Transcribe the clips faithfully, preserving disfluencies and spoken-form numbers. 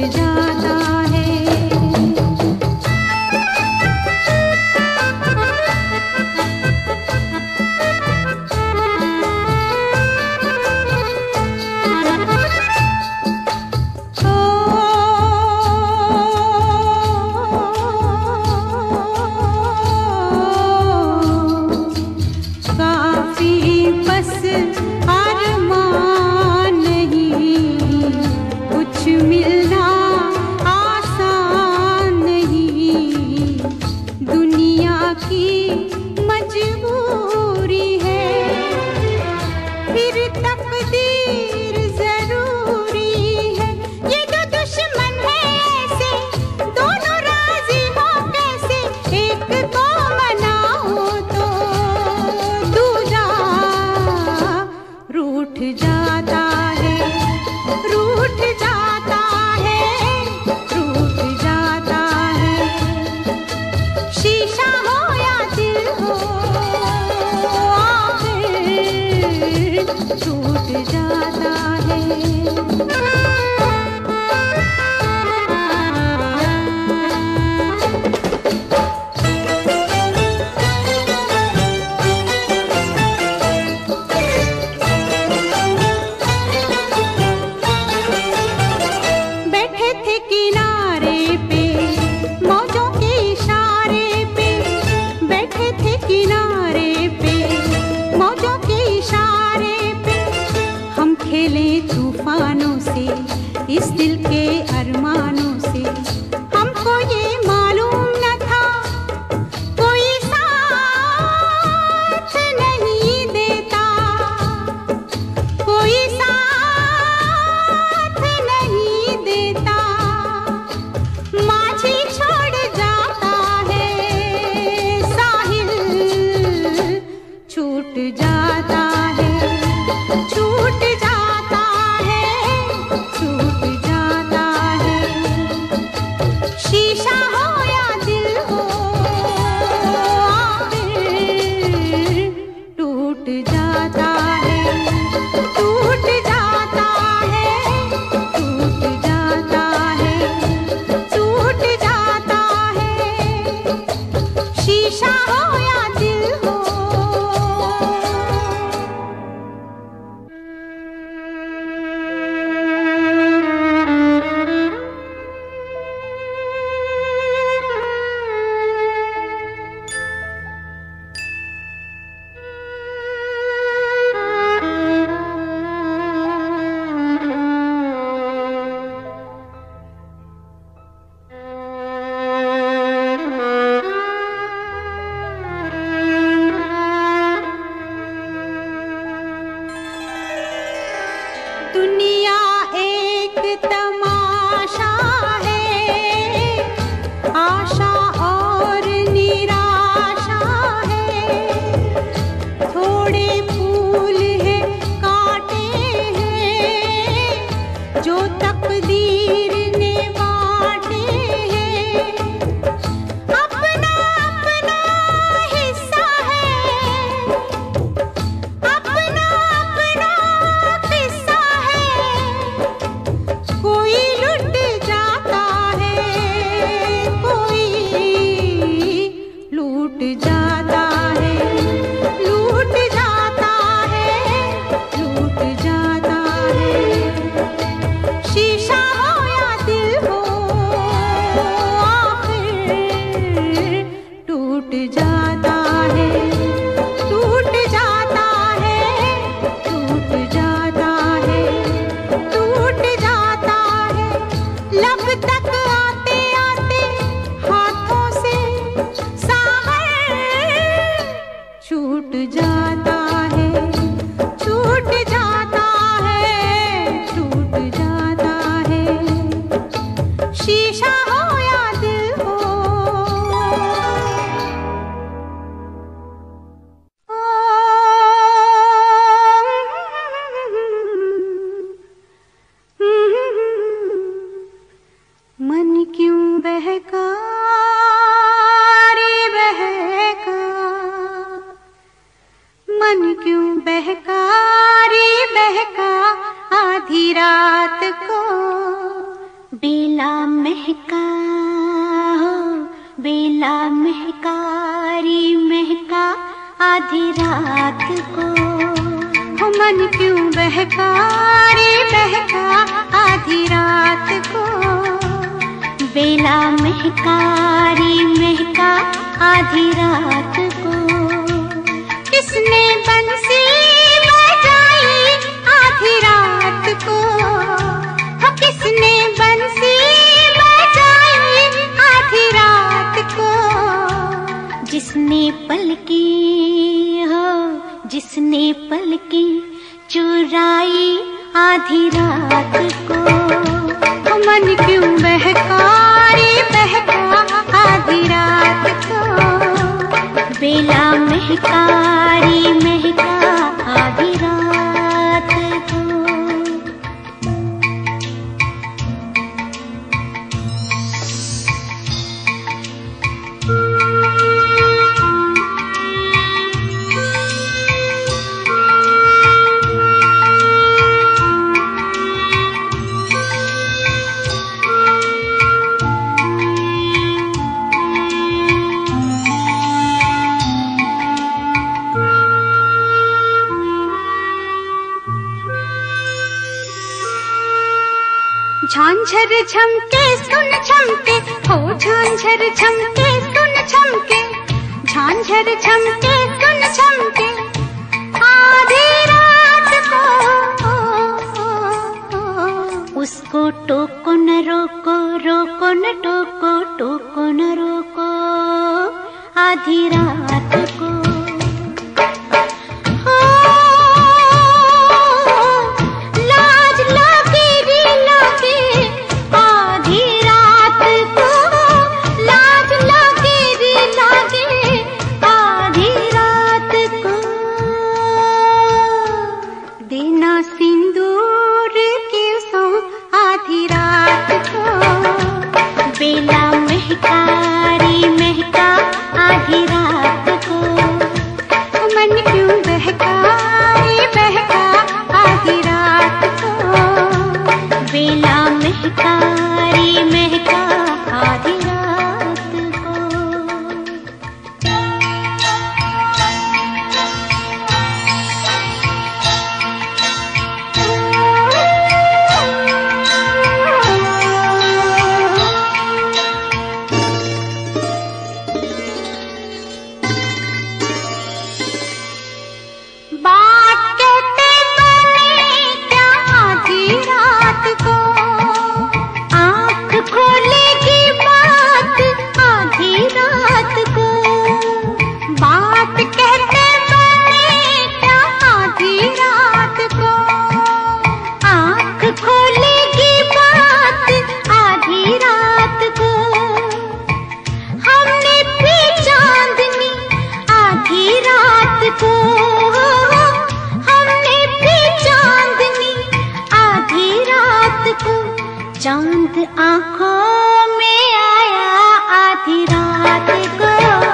जाता है। इस दिल के अरमानों से हमको ये मालूम न था कोई साथ नहीं देता, कोई साथ नहीं देता। माझी छोड़ जाता है साहिल, छूट जाता है, छूट जाता है, छूट जाता है। शीशा हो या दिल हो आखिर टूट जाता है, टूट जाता है, टूट जाता है, टूट जाता है। शीशा हो या दिल हो। दुनिया एक तमाशा है, आशा और निराशा है। थोड़े फूल है काटे हैं जो तकदीर ने बांटे हैं। अपना अपना हिस्सा है, अपना अपना किस्सा है। कोई लुट जाता है, कोई लूट जाता है, लूट जाता है, लूट जाता है। शीशा हो या दिल हो आखिर टूट जाता है, टूट जाता है, टूट जाता है, टूट जाता है। लब तक आते आते हाथों से सागर छूट जाता है, छूट जाता है, छूट जाता है। शीशा हो या दिल हो। मन क्यों बहका रे बहका, मन क्यों बहका रे बहका। आधी रात को बेला महका हो बेला महका रे महका आधी रात को, हो मन क्यों बहका रे बहका आधी रात को। बेला महका रे महका आधी रात को, किसने बंसी बजाई आधी रात को, हो किसने बंसी बजाई आधी रात को। जिसने पलकी हो जिसने पलकी चुराई आधी रात को, हो मन क्यों बहका रे बहका आधी रात को। बेला महका रे महका आधी रात को। झांझर झमके सुन झमके हो झांझर झमके सुन झमके, झांझर झमके सुन झमके आधी रात को। उसको टोको न रोको रोको न टोको टोको न रोको आधी रात को। चांद आंखों में आया आधी रात को,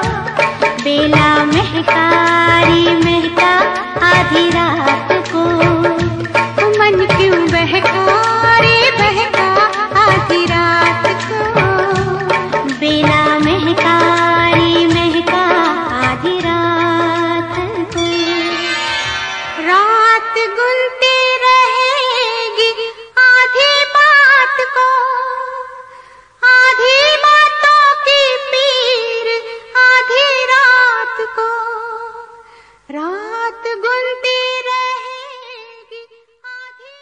बेला महका रे महका आधी रात को। मन क्यों बहका रे बहका आधी रात को, बेला महका रे महका आधी रात को। रात गुलती रहेगी आधी बात को, आधी बातों की पीर आधी रात को। रात गुलती रहेगी आधी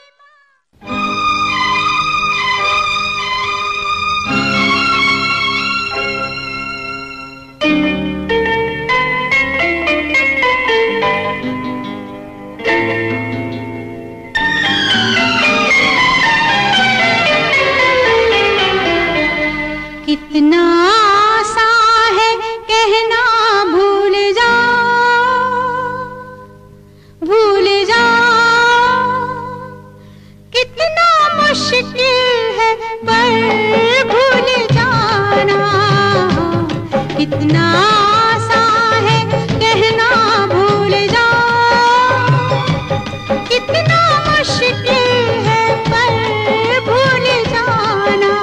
कितना आसान है कहना भूल जाओ, भूल जाओ। कितना मुश्किल है पर भूल जाना, कितना आसान है कहना भूल जाओ। कितना मुश्किल है पर भूल जाना।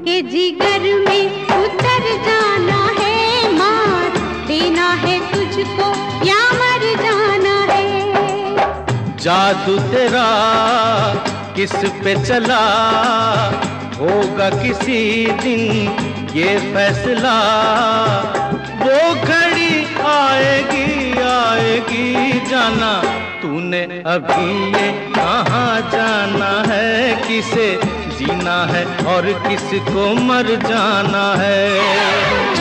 के जिगर में उतर जाना है, मार देना है तुझको या मर जाना है। जादू तेरा किस पे चला, होगा किसी दिन ये फैसला। वो घड़ी आएगी आएगी जाना, तूने अभी ये कहाँ जाना है। किसे जीना है और किसको मर जाना है।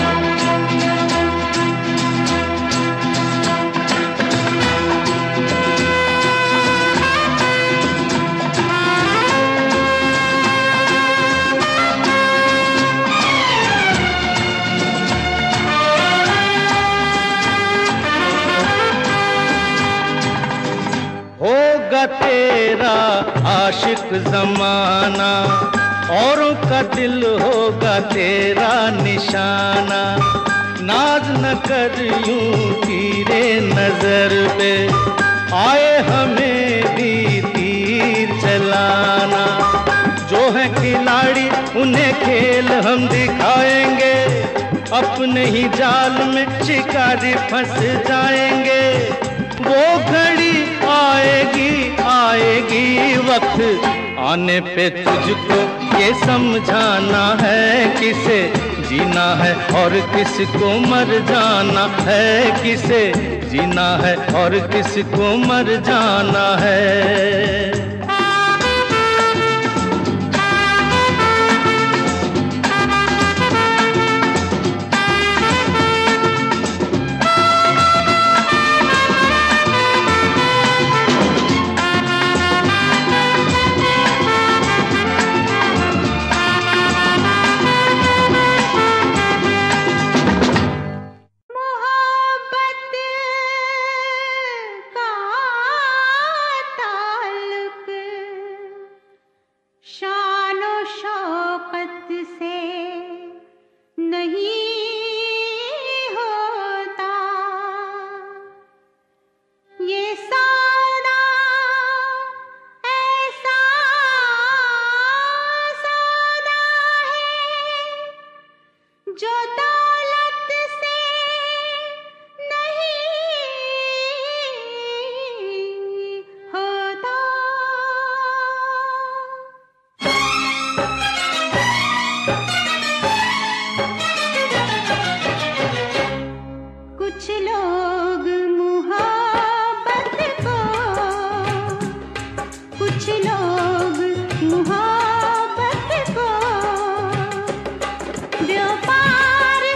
होगा तेरा आशिक जमाना, औरों का दिल होगा तेरा निशाना। नाज न कर यूं तीरे नजर पे, आए हमें भी तीर चलाना। जो है खिलाड़ी उन्हें खेल हम दिखाएंगे, अपने ही जाल में शिकारी फंस जाएंगे। वो घड़ी आएगी आएगी वक्त आने पे तुझको ये समझाना है। किसे जीना है और किसको मर जाना है। किसे जीना है और किसको मर जाना है। व्यापार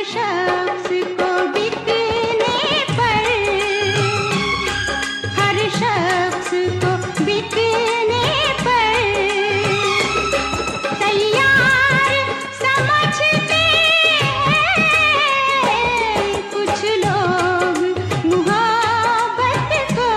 शख्स को बिकने पर, हर शख्स को बिकने पर तैयार समझते हैं कुछ लोग मोहब्बत को।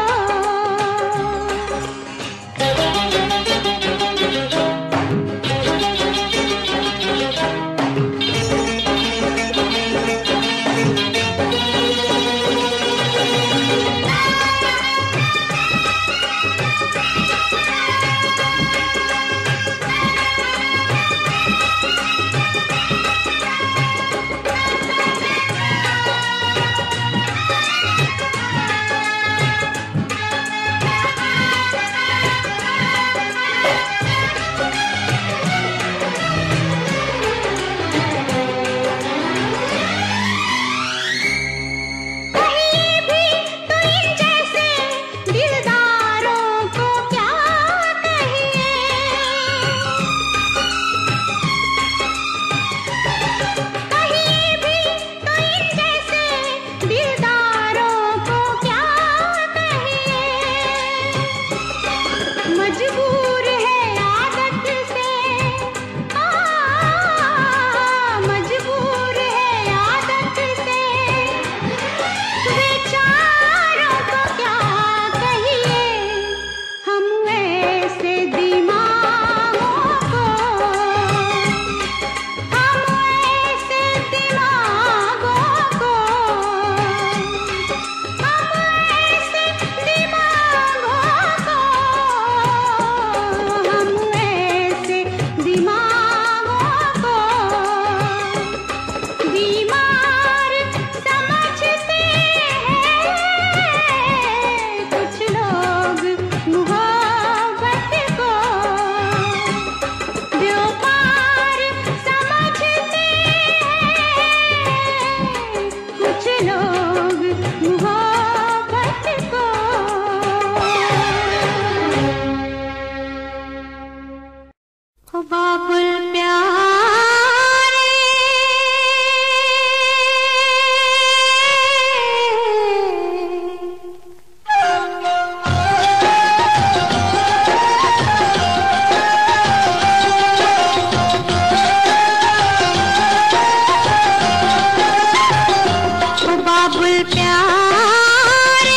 मजबूर है आदत से, आ, मजबूर है आदत से, बेचारों को क्या कहिए हम ऐसे दिमागों को, हम ऐसे दिमागों को, हम ऐसे दिमागों को, हम ऐसे दिमागों को बीमार समझते हैं कुछ लोग मोहब्बत को, व्यापार समझते हैं कुछ लोग मोहब्बत को। ओ बाबुल प्यारे, ओ बाबुल प्यारे,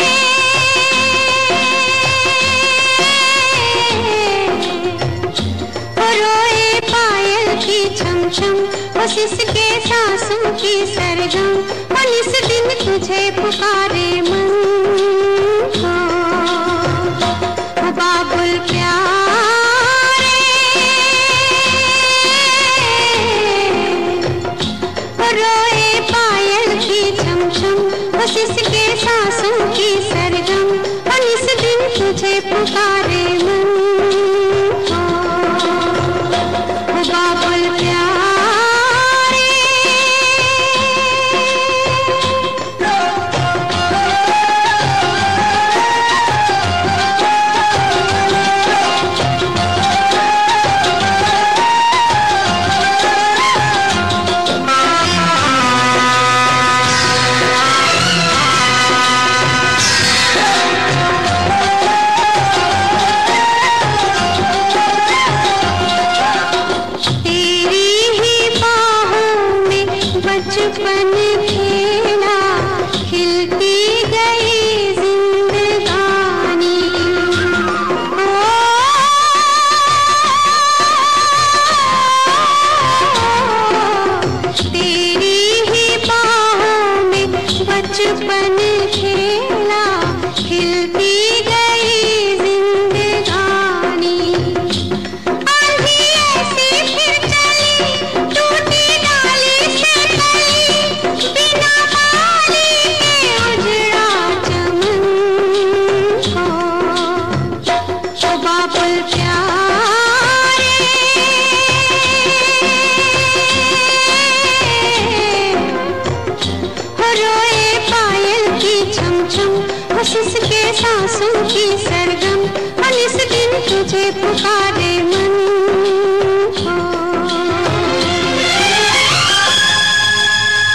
ओ रोए पायल की छम छम, ओ सिसके सांसों की सरगम, ओ इस दिन तुझे पुकारे मन को। ओ बाबुल प्यारे, ओ रोए पायल की छम छम, ओ सिसके सांसों की सरगम, ओ इस दिन तुझे पुकारे मन को। ओ बाबुल प्यारे, तेरी ही बाहों में बचपन खेला, खिलती गई जिंदगानी। ओ, तेरी ही बाहों में बचपन खेला, खिलती गई जिंदगानी। आंधी ऐसी फिर चली, टूटी डाली से कली, बिना माली के उजड़ा चमन को। ओ बाबुल प्यारे, हो रोए पायल की छम छम, हो सिसके सांसों की सरगम, और इस दिन तुझे पुकारे मन को।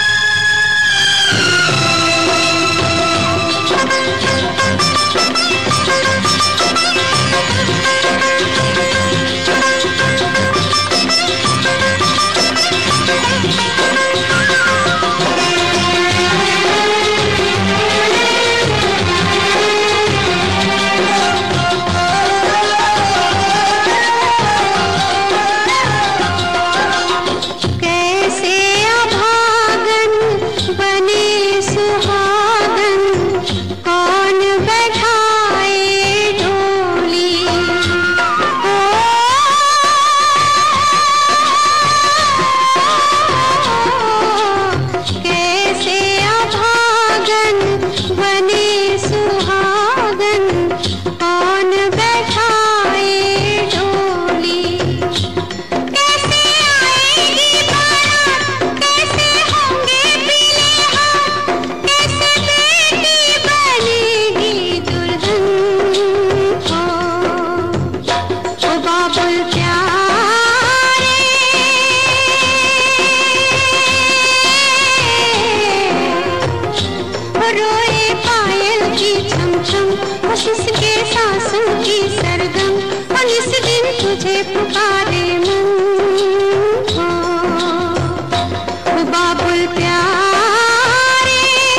बाबुल प्यारे।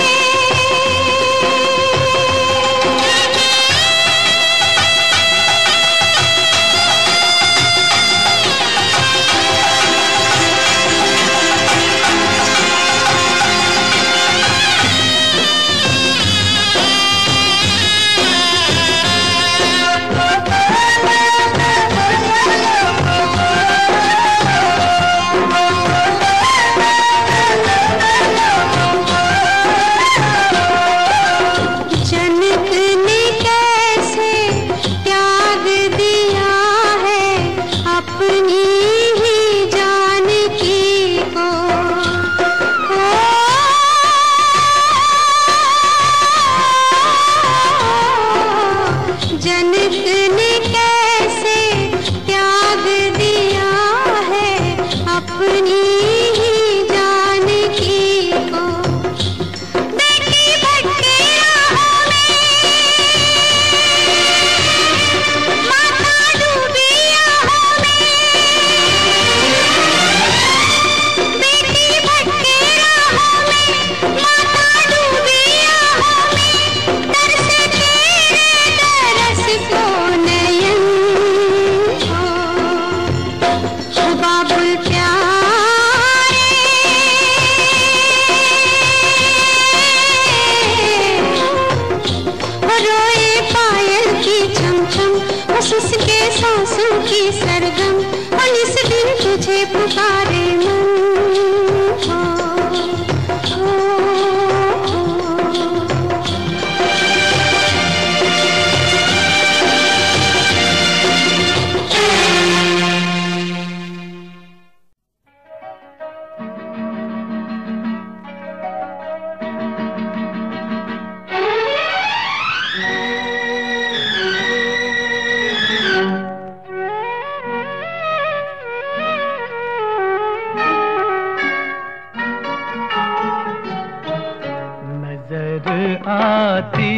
आती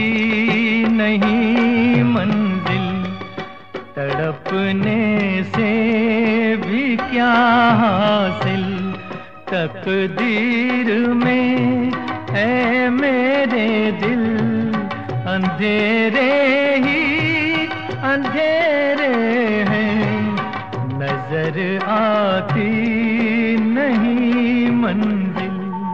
नहीं मंजिल, तड़पने से भी क्या हासिल। तकदीर में है मेरे दिल, अंधेरे ही अंधेरे हैं। नजर आती नहीं मंजिल।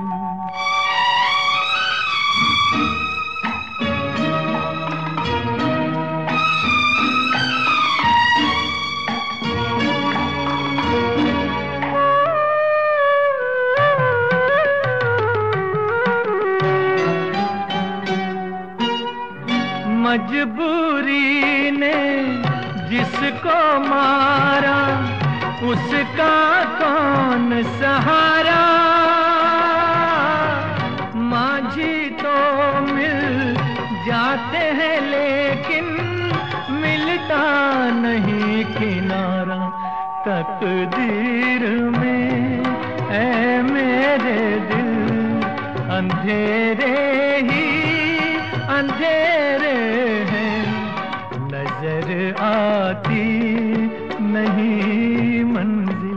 मजबूरी ने जिसको मारा, उसका कौन सहारा। माझी तो मिल जाते हैं लेकिन मिलता नहीं किनारा। तकदीर में है मेरे दिल, अंधेरे ही अंधेरे हैं। नजर आती नहीं मंजिल।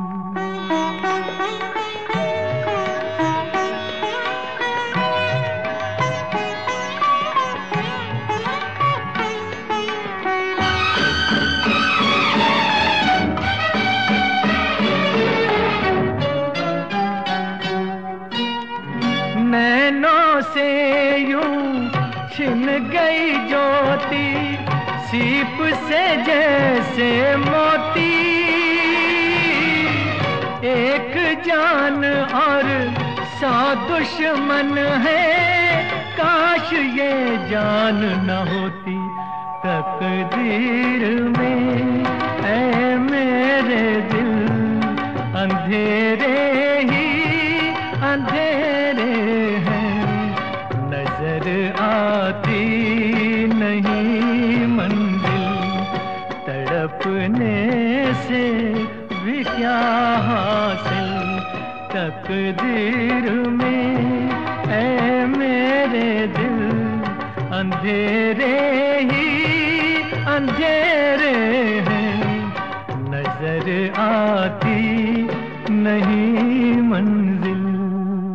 नैनों से यूं छिन गई ज्योति, सीप से जैसे मोती। एक जान और सौ दुश्मन है, काश ये जान न होती। तकदीर में है मेरे दिल, अंधेरे ही अंधेरे हैं। नजर आती नहीं मंजिल, तड़पने से भी क्या हासिल। तकदीर में है मेरे दिल, अंधेरे ही अंधेरे हैं। नजर आती नहीं मंजिल।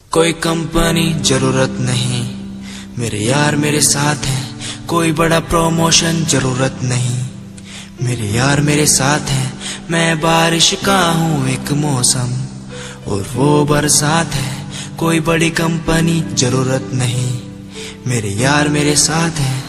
कोई कंपनी जरूरत नहीं, मेरे यार मेरे साथ हैं। कोई बड़ा प्रमोशन जरूरत नहीं, मेरे यार मेरे साथ हैं। मैं बारिश का हूँ एक मौसम और वो बरसात है। कोई बड़ी कंपनी जरूरत नहीं, मेरे यार मेरे साथ हैं।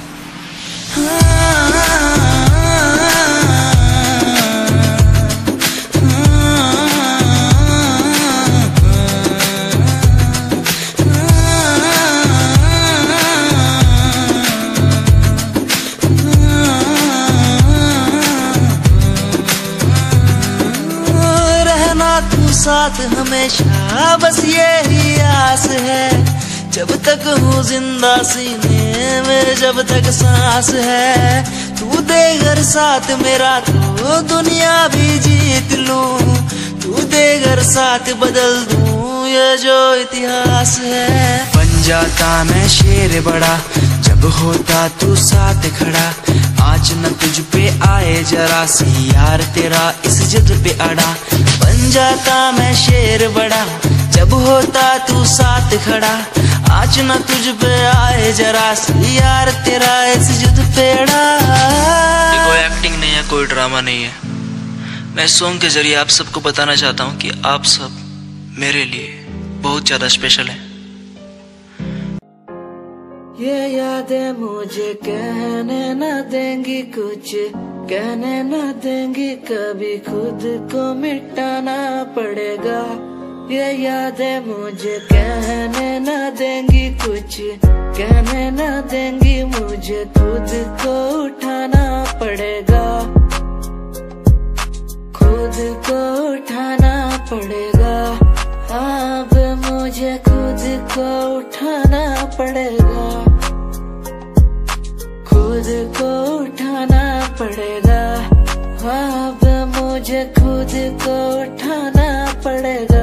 साथ हमेशा बस यही आस है, जब तक हूँ जिंदा सीने में, जब तक सांस है। तू दे घर साथ मेरा तो दुनिया भी जीत लूं, तू दे घर साथ बदल दूं ये जो इतिहास है। बन जाता मैं शेर बड़ा जब होता तू साथ खड़ा। आज न तुझ पे आए जरा सी यार तेरा इस जिद पे अड़ा। बन जाता मैं शेर बड़ा जब होता तू साथ खड़ा। आज न तुझ पे आए जरा सी यार तेरा इस जिद पे अड़ा। कोई एक्टिंग नहीं है, कोई ड्रामा नहीं है। मैं सॉन्ग के जरिए आप सबको बताना चाहता हूँ कि आप सब मेरे लिए बहुत ज्यादा स्पेशल है। ये यादें मुझे कहने न देंगी कुछ, कहने न देंगी कभी, खुद को मिटाना पड़ेगा। ये यादें मुझे कहने न देंगी कुछ, कहने न देंगी मुझे, खुद को उठाना पड़ेगा, खुद को उठाना पड़ेगा। अब मुझे खुद को उठाना पड़ेगा, खुद को उठाना पड़ेगा। अब मुझे खुद को उठाना पड़ेगा।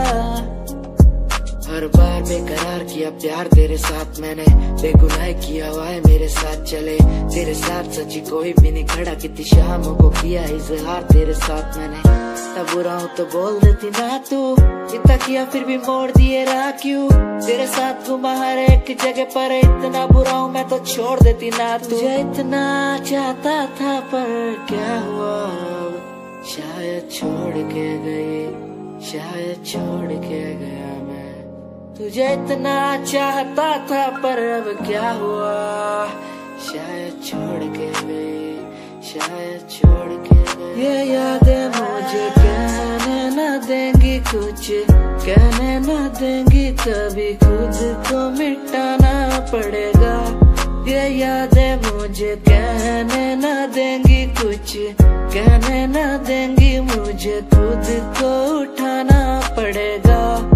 हर बार बेकरार किया प्यार तेरे साथ मैंने, बेगुनाह किया हुआ है मेरे साथ चले। तेरे साथ सच्ची कोई भी नहीं खड़ा, कितनी शामों को किया इजहार तेरे साथ मैंने। तब बुरा हूँ तो बोल देती ना तू, इतना किया फिर भी मोड़ दिए राह क्यों। तेरे साथ घुमा हर एक जगह पर, इतना बुरा हूँ मैं तो छोड़ देती ना तू। तुझे इतना चाहता था पर क्या हुआ, शायद छोड़ के गई, शायद छोड़ के गया मैं। तुझे इतना चाहता था पर अब क्या हुआ, शायद छोड़ के गई, शायद छोड़ के गई। ये यादें मुझे कहने न देंगी कुछ, कहने न देंगी कभी, खुद को मिटाना पड़ेगा। ये यादें मुझे कहने न देंगी कुछ, कहने न देंगी मुझे, खुद को उठाना पड़ेगा।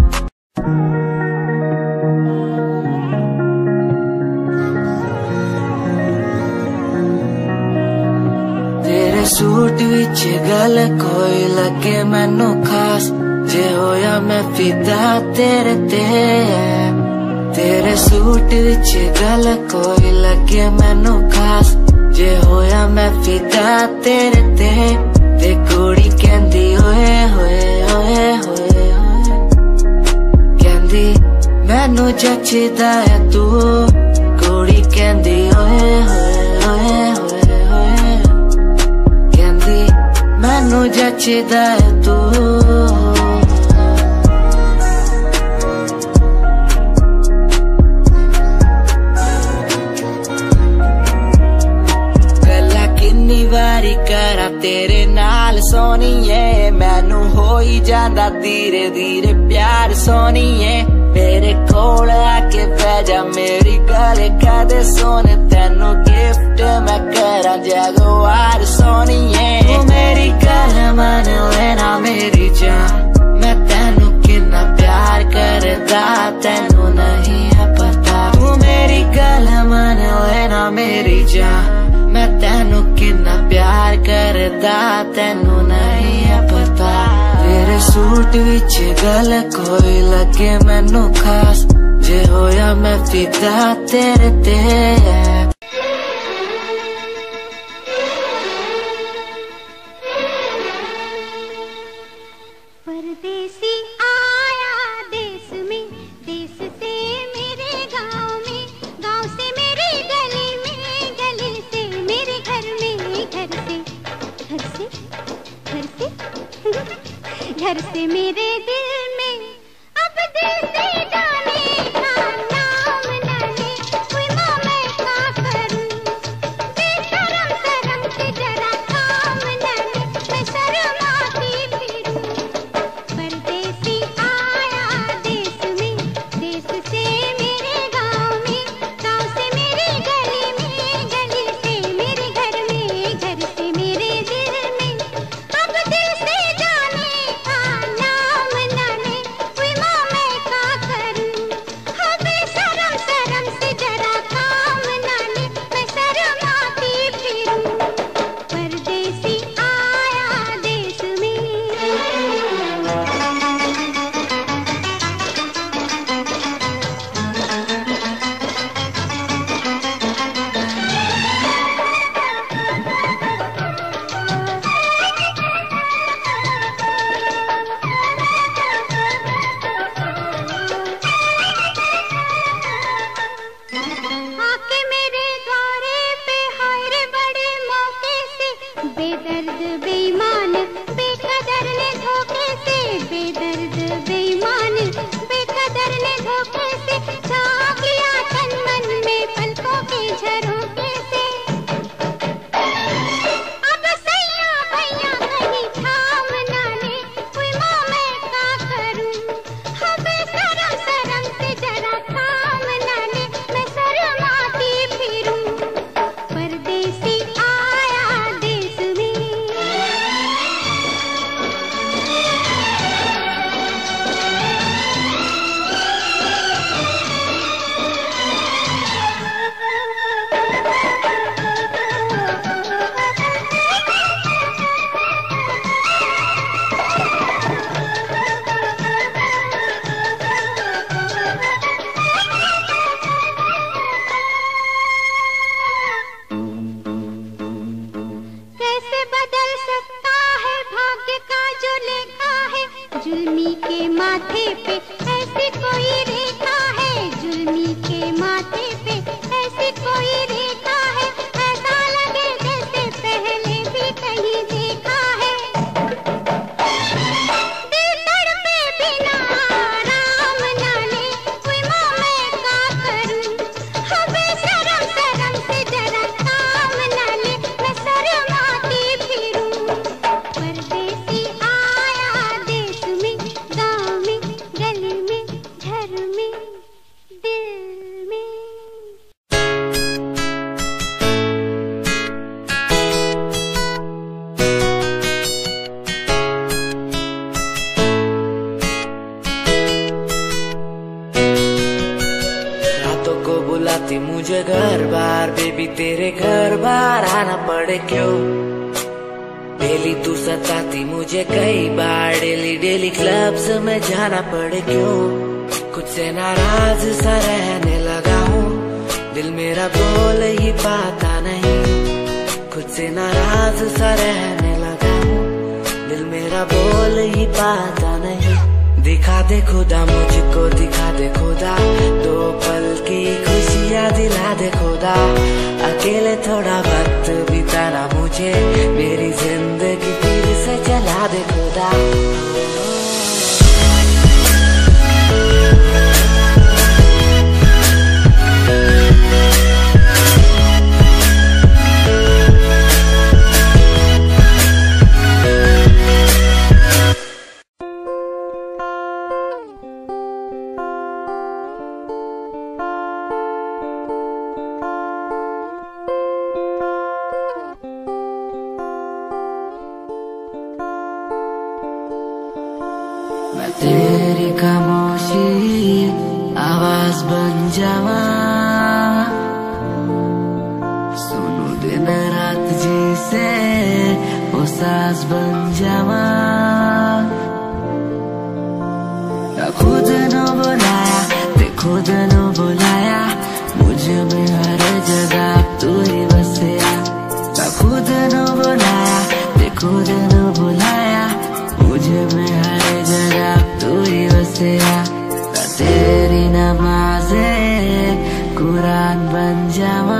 तेरे सूट विच गल कोई लगे मैनू खास, जे होया मैं फिदा तेरे ते। तेरे सूट विच गल कोई लगे मैनू खास, जे होया मैं फिदा तेरे ते। ते कुड़ी कहंदी ओए होए ओए होए होए, कहंदी मैनू जचदा है तू। कुड़ी कहंदी ओए होए ओए होए होए, कहंदी मैनू जचदा है तू। वारी करा तेरे नाल सोनिए, मैनू हो ही जांदा धीरे धीरे प्यार सोनिए। मेरे कोल आके पै जा मेरी गल कदे सोने, तेनू गिफ्ट मैं करा जगवार सोनिए। तू मेरी गल मन लेना मेरी जान, मैं तेनू कितना प्यार करदा तेनू नहीं है पता। तू मेरी गल मन लेना मेरी जान, मैं तेनू कितना प्यार करदा तेनू नहीं है पता। तेरे सूट विच गल कोई लगे मैनू खास, जे होया मैं फिदा तेरे ते। परदेसी आया देश में घर से मेरे दिल में अब दिल से जाने का नाम न ले। कोई माँ मैं क्या करूं, बेशरम शर्म से जरा काम न ले, मैं शर्माती फिरूं। परदेसी आया देश में, देश से मेरे गाँव में, गाँव से मेरी गली में, गली से मेरे घर में, घर से मेरे दिल में अब दिल से जाने का नाम न ले। कोई माँ मैं क्या करूं, हाँ बेशरम शर्म से जरा काम न ले, मैं शर्माती फिरूं। परदेसी आया देश में। आके मेरे द्वारे पे हाय रे बड़े मौके से, बेदर्द बेईमान बेकदर ने धोखे से, बेदर्द बेईमान बेकदर ने धोखे से झाँक लिया तन मन में पलकों के झरोखे से। अब सैया भैया कहीं थाम ना ले, कोई माँ मैं क्या करूं, हाँ बेशरम शर्म से जरा काम ना ले, मैं शर्माती फिरूं। परदेसी आया देश में। कैसे बदल सकता है भाग्य का जो लेखा है, जुल्मी के माथे पे ऐसी कोई रेखा है, जुल्मी के माथे पे ऐसी कोई रेखा है, ऐसा लगे जैसे पहले भी कहीं देखा है। दिल तड़पे बिना आराम ना ले, कोई माँ मैं क्या करूं, हाँ बेशरम शर्म से जरा काम ना ले, मैं शर्माती फिरूं। परदेसी आया देश में, गाँव में, गली में, घर में, दिल में। रातों को बुलाती मुझे घर बार, बेबी तेरे घर बार आना पड़े क्यों। डेली तू सताती मुझे कई बार, डेली डेली क्लब्स में जाना पड़े क्यों। खुद से नाराज सा रहने लगा हूँ, दिल मेरा बोल ही पाता नहीं। खुद से नाराज सा रहने लगा हूँ, दिल मेरा बोल ही पाता नहीं। दिखा दे खुदा मुझको, दिखा दे खुदा, दो पल की खुशियाँ दिला दे खुदा। अकेले थोड़ा वक्त बिताना मुझे, मेरी जिंदगी फिर से चला दे खुदा। मैं तेरी खामोशी आवाज बन जावा, सुनू दिन रात जी से वो सास बन जावा। खुद न बुलाया ते खुद न बुलाया, मुझे में हर जगह तू ही बसिया। खुद न बुलाया ते खुद न बुलाया, मुझे में हर जगह तू ही बसिया। तेरी नमाज़े कुरान बन जावा,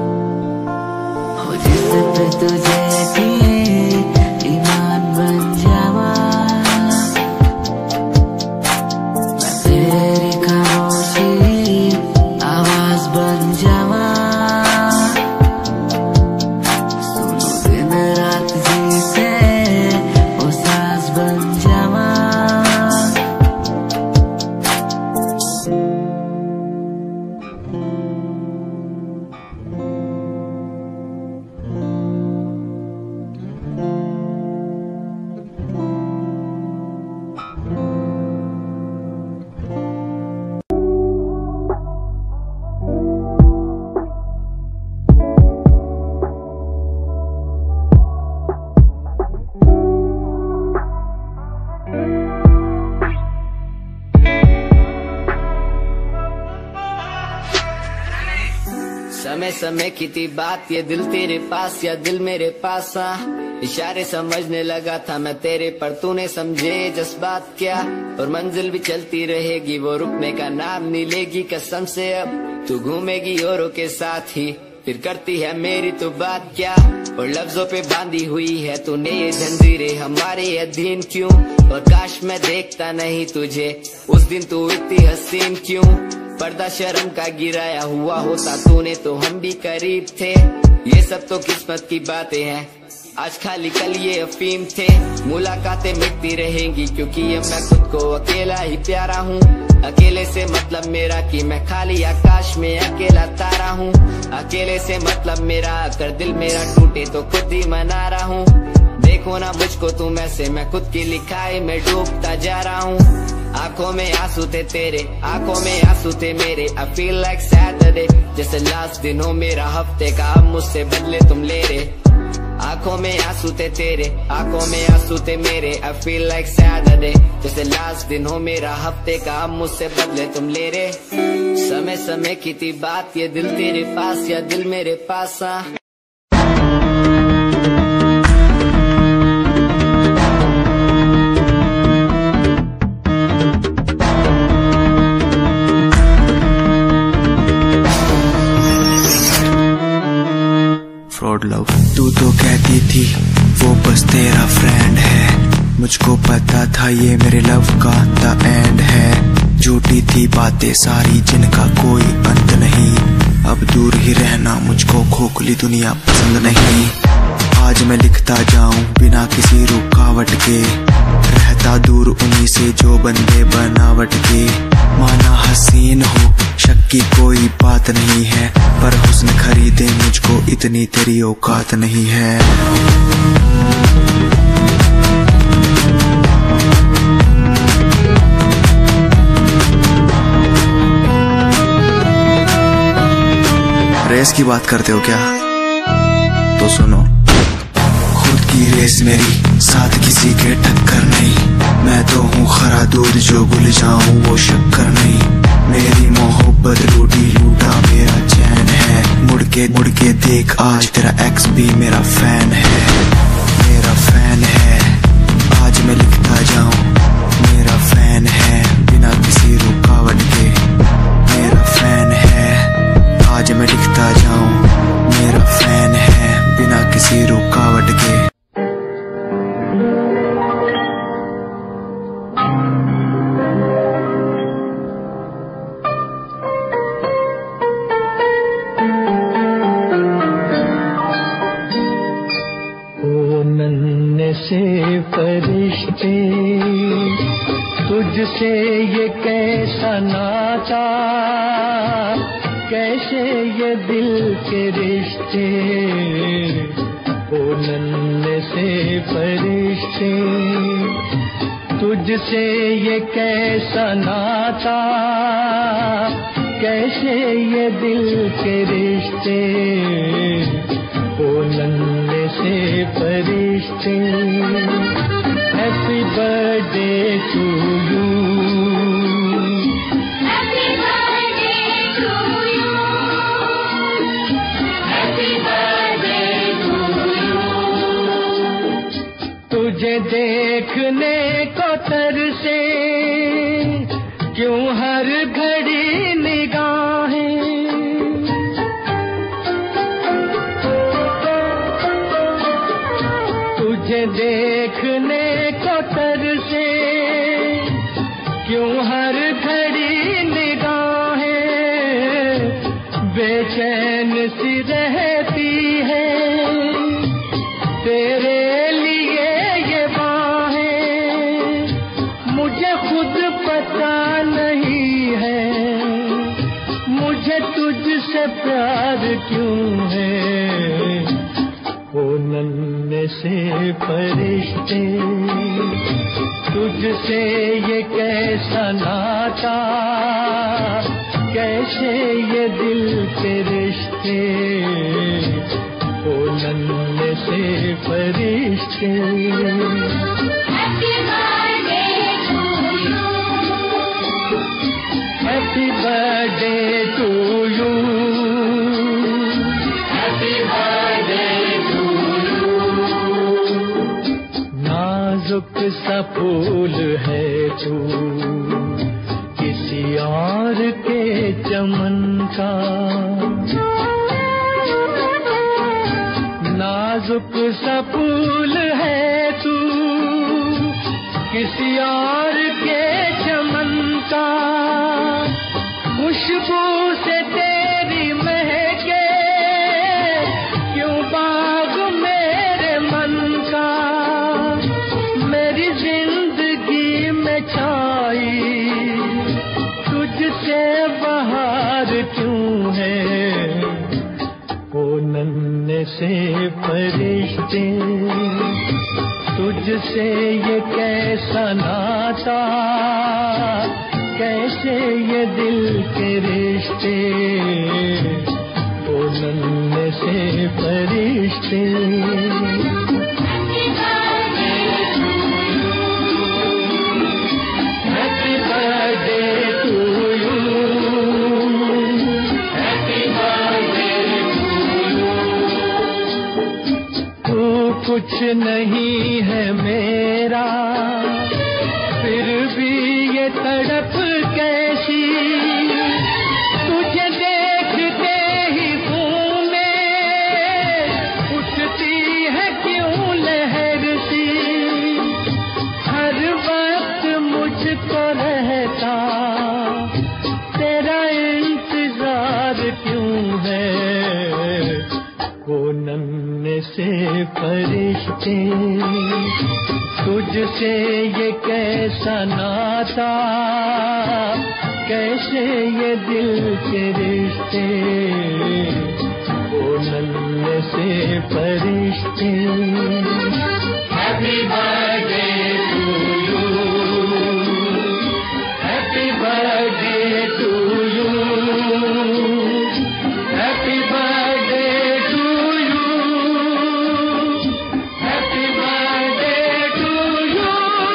हो जिस पे तुझे की ईमान बन जा। समय समय की थी बात, ये दिल तेरे पास या दिल मेरे पास। हाँ इशारे समझने लगा था मैं तेरे, पर तूने समझे जज्बात क्या। और मंजिल भी चलती रहेगी, वो रुकने का नाम नहीं लेगी कसम से। अब तू घूमेगी औरों के साथ ही, फिर करती है मेरी तो बात क्या। और लफ्जों पे बांधी हुई है तूने ये जंजीरें, हमारे अधीन क्यों। और काश मैं देखता नहीं तुझे उस दिन, तू इतनी हसीन क्यों। पर्दा शर्म का गिराया हुआ होता तूने तो हम भी करीब थे। ये सब तो किस्मत की बातें हैं, आज खाली कल ये अफीम थे। मुलाकातें मिटती रहेंगी क्योंकि ये मैं खुद को अकेला ही प्यारा हूँ। अकेले से मतलब मेरा कि मैं खाली आकाश में अकेला तारा हूँ। अकेले से मतलब मेरा अगर दिल मेरा टूटे तो खुद ही मना रहा हूँ। देखो ना मुझको तुम ऐसे, मैं खुद की लिखाई में डूबता जा रहा हूँ। आंखों में आंसू थे तेरे, आंखों में आंसू थे मेरे। I feel like Saturday, जैसे लास्ट दिन हो मेरा हफ्ते का, अब मुझसे बदले तुम ले रहे। आंखों में आंसू थे तेरे, आंखों में आंसू थे मेरे। I feel like Saturday, जैसे लास्ट दिन हो मेरा हफ्ते का, अब मुझसे बदले तुम ले रहे। समय समय की थी बात, ये दिल तेरे पास या दिल मेरे पास। हाँ फ्रॉड लव, तू तो कहती थी वो बस तेरा फ्रेंड है। मुझको पता था ये मेरे लव का द एंड है। झूठी थी बातें सारी जिनका कोई अंत नहीं। अब दूर ही रहना मुझको खोखली दुनिया पसंद नहीं। आज मैं लिखता जाऊं बिना किसी रुकावट के, रहता दूर उन्हीं से जो बंदे बनावट के। माना हसीन हो शक की कोई बात नहीं है, पर हुस्न खरीदे मुझको इतनी तेरी औकात नहीं है। रेस की बात करते हो क्या? तो सुनो, खुद की रेस मेरी, साथ किसी के टक्कर नहीं। मैं तो हूँ खरा दूध जो भूल जाऊं वो शक्कर नहीं। मेरी मोहब्बत लूटी लूटा मेरा चैन है। मुड़ के मुड़ के देख आज तेरा एक्स भी मेरा फैन है, मेरा फैन है। आज मैं लिखता जाऊं मेरा फैन है, बिना किसी रुकावट के मेरा फैन है। आज मैं लिखता जाऊं मेरा फैन है, बिना किसी रुकावट के। फरिश्ते तुझसे ये कैसा नाता, कैसे ये दिल के रिश्ते। ओ नन्हे से फरिश्ते तुझसे ये कैसा नाता, कैसे ये दिल के रिश्ते। ओ नन्हे से फरिश्ते happy birthday to you, happy birthday to you, happy birthday to you. तुझे देखने को तरसे क्यों हर घड़ी निगाहें। तुझे देखने को तरसे क्यों हर घड़ी निगाहें। बेचैन सी रहती है तेरे लिए ये बाहें। मुझे खुद पता नहीं है मुझे तुझसे प्यार क्यों है। ओ नन्हे से फरिश्ते तुझसे ये कैसा नाता, कैसे ये दिल के रिश्ते। ओ नन्हे से फरिश्ते happy birthday to you, happy birthday to you. फूल है तू, किसी और के चमन का। नाजुक सा फूल है तू, किसी और के चमन का। खुशबू से तेरी महके क्यों बाग मेरे मन का। मेरी जिंदगी में छाई तुझसे बहार क्यों है। ओ नन्हे से फरिश्ते तुझसे ये कैसा नाता, कैसे ये दिल के रिश्ते। ओ नन्हे से फरिश्ते happy birthday to you, happy birthday to you. तू कुछ नहीं है मेरा, फिर भी ये तड़प कैसी। तुझे देखते ही घूमे उठती है क्यों लहर सी। हर वक्त मुझको रहता तेरा इंतजार क्यों है। वो नन्हे से फरिश्ते तुझसे ये कैसा नाता, कैसे ये दिल के रिश्ते। वो नन्हे से फरिश्ते happy birthday to you, happy birthday to you, happy birthday to you, happy birthday to you.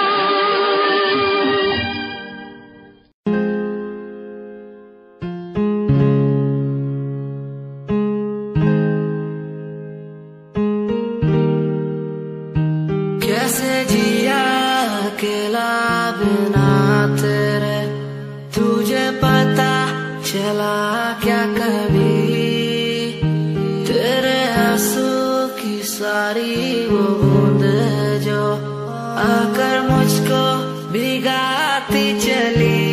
कैसे जिया अकेला बिना तेरे, तुझे पता चला क्या कभी। तेरे आंसू की सारी वो बूंद जो आकर मुझको भिगाती चली।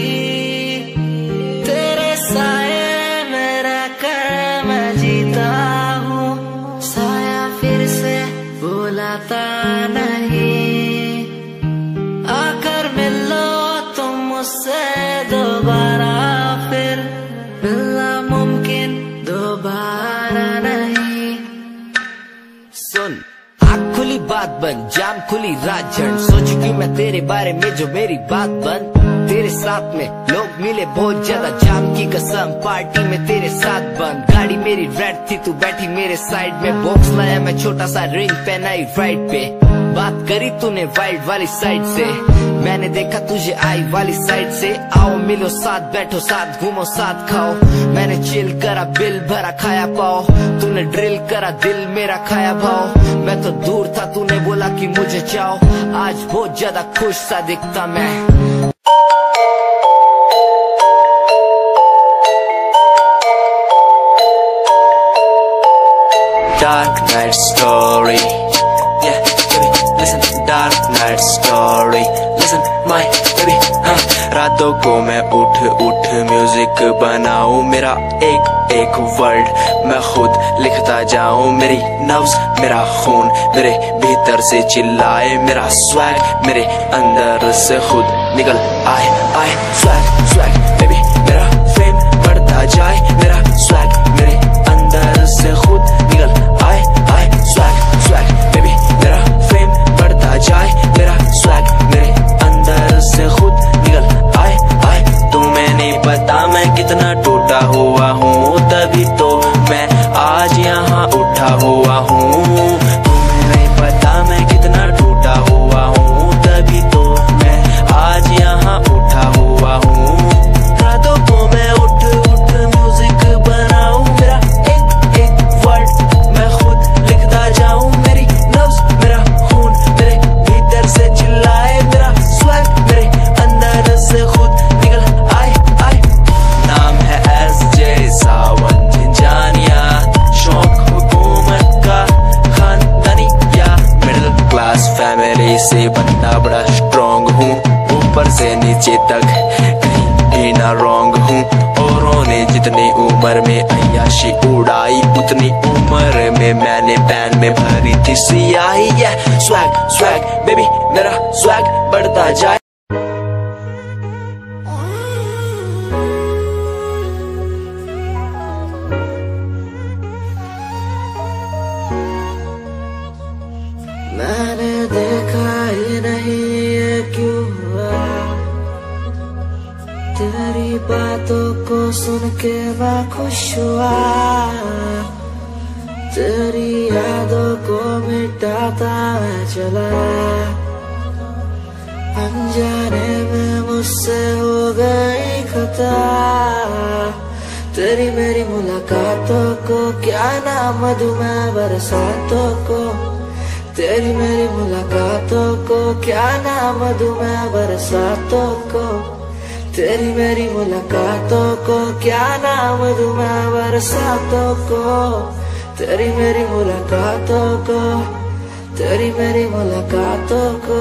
तेरे साए में रहकर मैं जीता हूँ, साया फिर से बुलाता नहीं। आकर मिलो तुम मुझसे दोबारा, फिर मिलना मुमकिन दोबारा नहीं। सुन आँख खुली बात बन, जाम खुली रात जन। सोचू कि मैं तेरे बारे में जो मेरी बात बन। तेरे साथ में लोग मिले बहुत ज्यादा, जाम की कसम पार्टी में तेरे साथ बंद। गाड़ी मेरी रेड थी तू बैठी मेरे साइड में, बॉक्स लाया मैं छोटा सा रिंग पहनाई राइट पे। बात करी तूने वाइड वाली साइड से, मैंने देखा तुझे आई वाली साइड से। आओ मिलो साथ बैठो साथ घूमो साथ खाओ, मैंने चिल करा बिल भरा खाया पाओ। तूने ड्रिल करा दिल मेरा खाया भाव। मैं तो दूर था तूने बोला कि मुझे चाहो, आज बहुत ज्यादा खुश सा दिखता मैं। Dark night story, yeah, baby, listen. Dark night story, listen, my baby, हाँ। रातों को मैं उठ उठ म्यूजिक बनाऊं, मेरा एक एक वर्ड मैं खुद लिखता जाऊं। मेरी नब्ज मेरा खून मेरे भीतर से चिल्लाए, मेरा स्वैग मेरे अंदर से खुद निकल आए आए। स्वैग स्वैग बेबी मेरा फेम बढ़ता जाए, मेरा स्वैग मेरे अंदर से खुद निकल आए आए। स्वैग स्वैग बेबी मेरा फेम बढ़ता जाए, मेरा स्वैग मेरे अंदर से खुद निकल आए आए। तुम्हें नहीं पता मैं कितना टूटा हुआ हूँ, तभी तो मैं आज यहाँ उठा हुआ हूँ। तुम्हें नहीं पता मैं कितना टूटा हुआ हूँ, तभी तो मैं आज यहाँ उठा हुआ हूँ। रातों को मैं उठ उठ म्यूजिक बनाऊं, चेतक, कहीं भी ना रॉन्ग हूँ। औरों ने जितनी उम्र में अय्याशी उड़ाई, उतनी उम्र में मैंने पैन में भरी थी सियाही। yeah, स्वैग स्वैग बेबी मेरा स्वैग बढ़ता जाए। मैंने देखा ही नहीं ये क्यों हुआ, तेरी बातों को सुन के मैं खुश हुआ, तेरी यादों को मिटाता मैं चला, अनजाने में मुझसे हो गई खता। तेरी मेरी मुलाकातों को क्या नाम दूं मैं बरसातों को, तेरी मेरी मुलाकातों को क्या नाम दूं मैं बरसातों को, तेरी मेरी मुलाकातों को क्या नाम दूं मैं बरसातों को, तेरी मेरी मुलाकातों को, तेरी मेरी मुलाकातों को।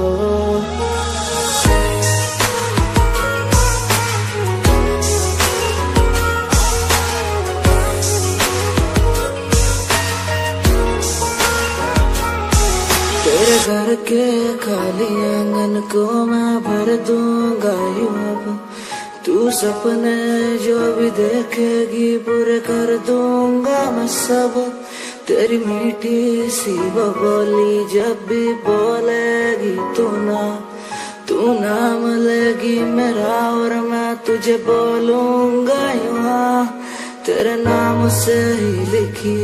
तेरे घर के खाली आंगन को मैं भर दूंगा यूं अब, तू सपने जो भी देखेगी पूरे कर दूंगा मैं सब। तेरी मीठी सी वो बोली जब भी बोलेगी तू ना, तू नाम लेगी मेरा और मैं तुझे बोलूंगा यूं, तेरे नाम से ही लिखी।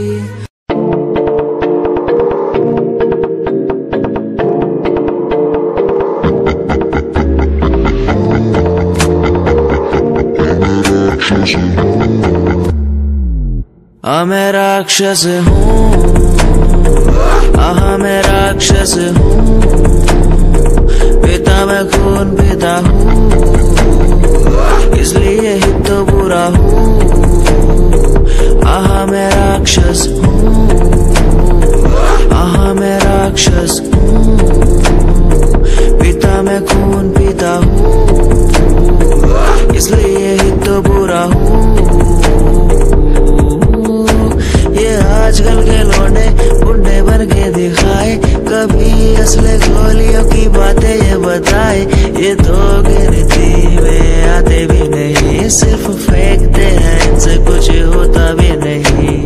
आ मैं राक्षस हूँ, आहा मैं राक्षस हूँ, पिता मैं खून पिता हूँ, इसलिए ही तो बुरा हूँ। आहा मैं राक्षस हूँ, आहा मैं राक्षस हूँ, पिता मैं खून पिता हूँ, इसलिए ही तो बुरा हूँ। ये आजकल के लौंडे बुढ़े बन के दिखाए, कभी असले गोलियों की बातें ये बताए, ये तो गिनती में आते भी नहीं, सिर्फ फेंकते हैं, इनसे कुछ होता भी नहीं।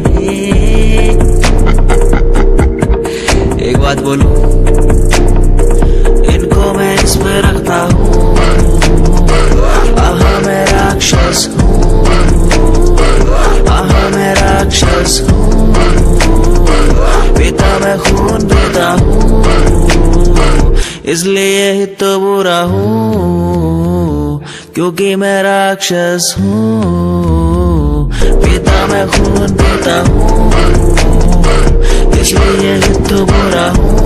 एक बात बोलूं, इनको मैं इस पे रखता हूँ, आहा मैं राक्षस हूँ, आहा मैं राक्षस हूँ, पिता मैं खून पीता हूँ, इसलिए ही तो बुरा हूँ, क्योंकि मैं राक्षस हूँ। पिता मैं खून पीता हूँ, इसलिए ही तो बुरा हूँ।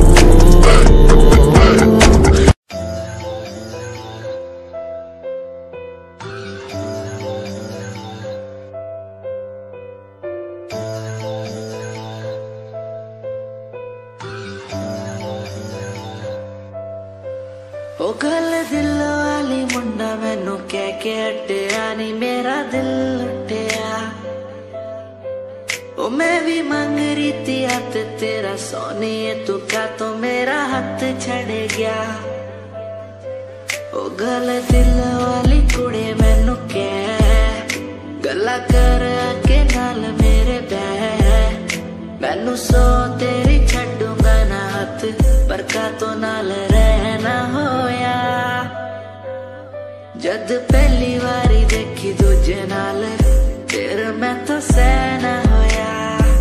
ओ गल दिल वाली मुंडा मैनू कह के हटिया नी मेरा दिल लुटिया, ओ मैं भी मंग रही थी हाथ तेरा सोनिए, तू क्या तो मेरा हाथ छड़ गया। ओ गल दिल वाली कुड़े मैनू कह गल्ला कर के नाल मेरे बह, मैनू सो तेरी छड्डूंगा ना हाथ, पर का तो नाल रहना होया। जद पहली बारी देखी दूजे नाल फिर मैं तो सहना होया।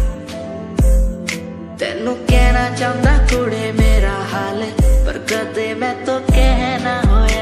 तेनू कहना चाहता कुड़े मेरा हाल, पर कदे मैं तो कहना होया।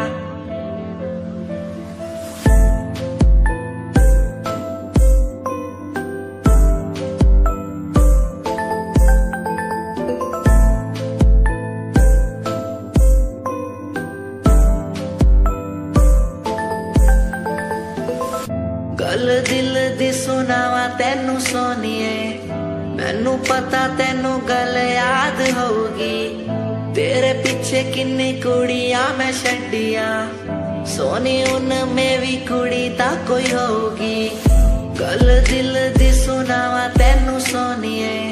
गल दिल दी सुनावा तेनू सोनिए, मैनू पता तेनू गल याद होगी, तेरे पीछे किन्नी कुड़ियां मैं छड्डियां, सोनी उनमें भी कुड़ी ता कोई होगी। गल दिल दी सुनावा तेनू सोनिए,